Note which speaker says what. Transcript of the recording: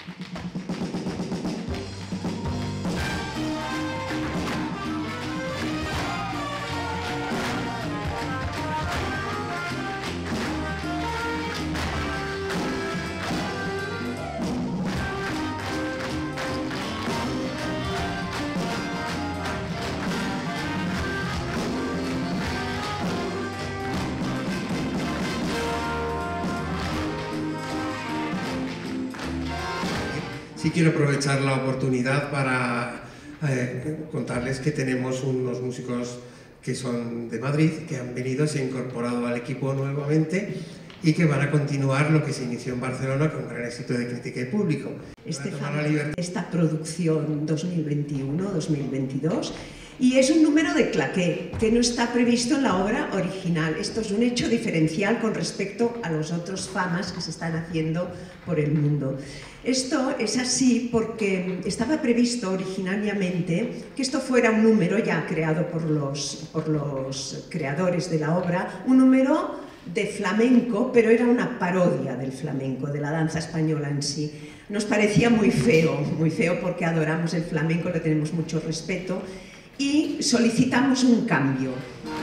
Speaker 1: Sí quiero aprovechar la oportunidad para contarles que tenemos unos músicos que son de Madrid, que han venido, se han incorporado al equipo nuevamente y que van a continuar lo que se inició en Barcelona con un gran éxito de crítica y público.
Speaker 2: Esta producción 2021-2022 y es un número de claqué que no está previsto en la obra original. Esto es un hecho diferencial con respecto a los otros famas que se están haciendo por el mundo. Esto es así porque estaba previsto originariamente que esto fuera un número ya creado por los creadores de la obra, un número de flamenco, pero era una parodia del flamenco, de la danza española en sí. Nos parecía muy feo porque adoramos el flamenco, le tenemos mucho respeto y solicitamos un cambio.